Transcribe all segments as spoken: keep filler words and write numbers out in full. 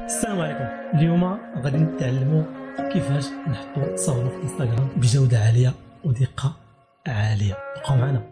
السلام عليكم. اليوم غادي نتعلموا كيفاش نحطوا تصاورنا في انستغرام بجوده عاليه ودقه عاليه. بقاو معنا.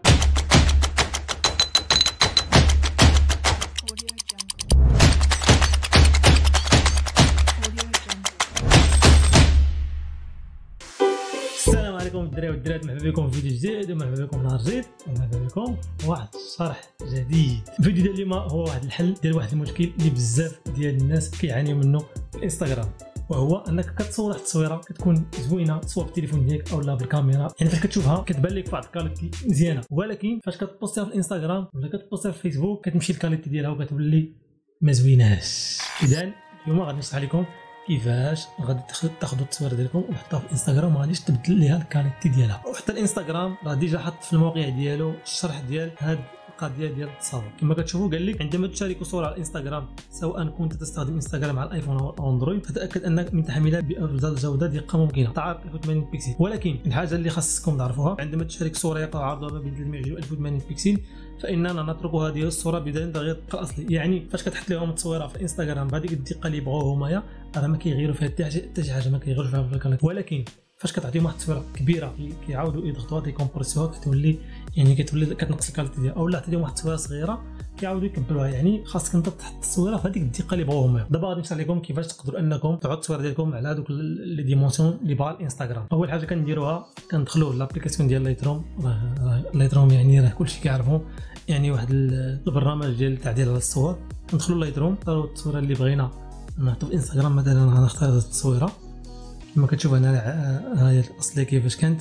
السلام عليكم الدراري والدرارات، مرحبا بكم في فيديو جديد ومرحبا بكم نهار جديد ومرحبا بكم واحد الشرح جديد. الفيديو ديال اليوم هو واحد الحل ديال واحد المشكل اللي بزاف ديال الناس كيعانيو منه في الانستغرام، وهو انك كتصور واحد التصويره كتكون زوينه سواء بالتليفون ديالك او لا بالكاميرا، يعني فاش كتشوفها كتبان لك فواحد الكاليتي مزيانه، ولكن فاش كتبوستيها في الانستغرام ولا كتبوستيها في الفيسبوك كتمشي الكاليتي ديالها وكتولي ما زويناش. اذا اليوم غادي نشرح لكم كيفاش غادي تاخذوا التصويره ديالكم وتحطوها في الانستغرام وغاديش تبدل ليها الكاليتي ديالها. وحتى الانستغرام راه ديجا حط في الموقع ديالو الشرح ديال هاد القضيه ديال التصاور. كما كتشوفوا قال لك عندما تشارك صوره على الانستغرام سواء كنت تستخدم انستغرام على الايفون او اندرويد فتاكد انك من تحملها بافضل جوده دقه ممكنه تعرض ألف وثمانين بكسل. ولكن الحاجه اللي خاصكم تعرفوها عندما تشارك صوره يقع عرضها ما بين ثلاثمائة وعشرين و ألف وثمانين بكسل فاننا نترك هذه الصوره بدون تغيير الدقه الاصلي. يعني فاش كتحط لهم التصويره في الانستغرام بهذيك الدقه اللي بغاو هما راه ما كيغيروا فيها حتى شي حاجه، ما كيغيروش فيها الكاليتي. ولكن فاش كتعطيهم واحد التصويره كبيره كيعاودوا يضغطوها كيكمبرسيوها كتولي يعني كتولي كتنقص الكاليتي ديالها، او لا عطيهم واحد التصويره صغيره كيعاودوا يكبروها. يعني خاصك انت تحط التصويره في هذيك الدقه اللي بغاو هما. دابا غادي نشرح لكم كيفاش تقدروا انكم تعطوا التصويره ديالكم على هذوك لي ديمونسيون اللي بغا الانستغرام. اول حاجه كنديروها كندخلوا لابليكاسيون ديال لايتروم. لايتروم يعني راه كلشي كيعرفوا، يعني واحد البرنامج ديال تعديل على الصور. ندخلوا لايتروم نختاروا التصويره اللي بغينا نحطوا في انستغرام. مثلا غنختار هذه التصويره كما كتشوف هنا ها هي الاصليه كيفاش كانت،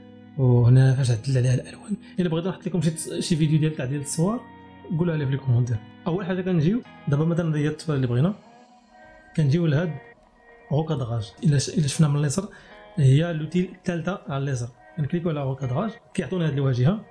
وهنا فاش عدل عليها الالوان. الا بغيت نحط لكم شي شي فيديو ديال تعديل الصور قولوا لي في الكومونتير. اول حاجه كنجيو دابا مثلا هي التصويره اللي بغينا كنجيو لهاد غوكادغاج. الا الا شفنا من اليسار هي لوتيل الثالثه على اليسار، كنكليكو على غوكادغاج كيعطونا هاد الواجهه.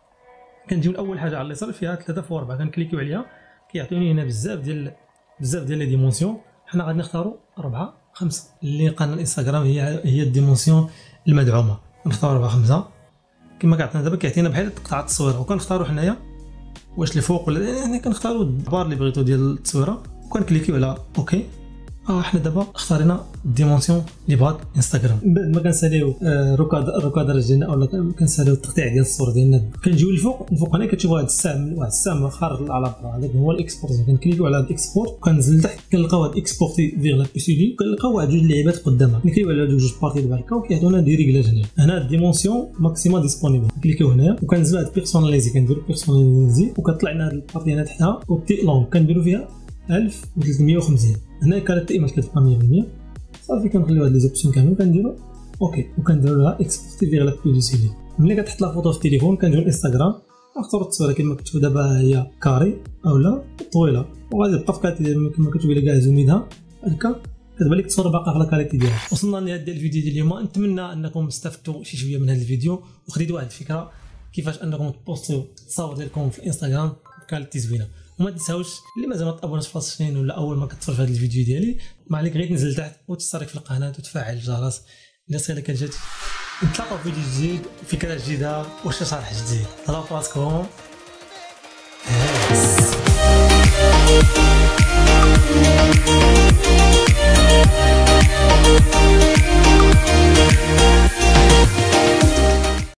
كنجيو لاول حاجه على اليسار فيها ثلاثة في أربعة كنكليكيو عليها كيعطيوني هنا بزاف ديال بزاف ديال لي ديمونسيون. حنا غادي نختاروا أربعة خمسة اللي قالنا الانستغرام هي هي الديمونسيون المدعومه. نختاروا أربعة خمسة كما كيعطينا دابا كيعطينا بحال قطعه التصويره، وكنختاروا حنايا واش الفوق ولا يعني كنختاروا البار اللي بغيتو ديال التصويره وكنكليكيو على اوكي. اه حنا دابا اختارينا الديمونسيون اللي بغات انستغرام. من بعد ما كنساليو آه ركاد ركادرج ديالنا اولا كنساليو التقطيع ديال الصور ديالنا كنجيو للفوق. الفوق هنا كتشوفوا هذا السهم، واحد السهم خارج على برا، هذاك هو الاكسبورت. كنكليكيو على هذا الاكسبورت وكنزل لتحت كنلقاو هذا اكسبورتي فيغ لا بيسيلي وكنلقاو واحد جوج لعيبات قدامها. كنكليكيو على جوج بارتي ديال هكا وكيعطيونا دي ريغلاج هنا. هنا الديمونسيون ماكسيمال ديسپونيبل كنكليكيو هنايا وكنزلوا هذا بيرسوناليزي كنديروا بيرسوناليزي وكطلع لنا هذه البارتي هنا تحتها والتي لونغ كنديروا فيها ألف وثلاثمائة وخمسين. هنا كانت الايماج كتبقى مية بالمية صافي. كنخليو هاد لي زوبسيون كاملين وكنديرو اوكي وكنديرو لها اكسبورتي فيغ لا بيسيلي. ملي كتحط لا فوتو في التليفون كنجيو للانستغرام نختاروا التصويره كما كتشوفوا دابا هي كاري اولا طويله وغادي تبقى في كاليتي كما كتشوفوا الا كاع زومينها هكا كتبان لك الصوره باقا على الكاليتي ديالها. وصلنا لنهايه ديال الفيديو ديال اليوم. نتمنى انكم استفدتوا شي شويه من هذا الفيديو وخديتوا واحد الفكره كيفاش انكم تبوستيو التصاور ديالكم في الانستغرام بكاليتي زوينه. وما تنساوش اللي مازال ما تابوناش في الشين ولا اول ما كتفرج في هذا الفيديو ديالي ما عليك غير تنزل تحت وتشترك في القناه وتفعل الجرس ليصلك كان جات. نتلاقاو في فيديو جديد فكره جديده وشي شرح جديد. طلعوا فراسكم. Yes.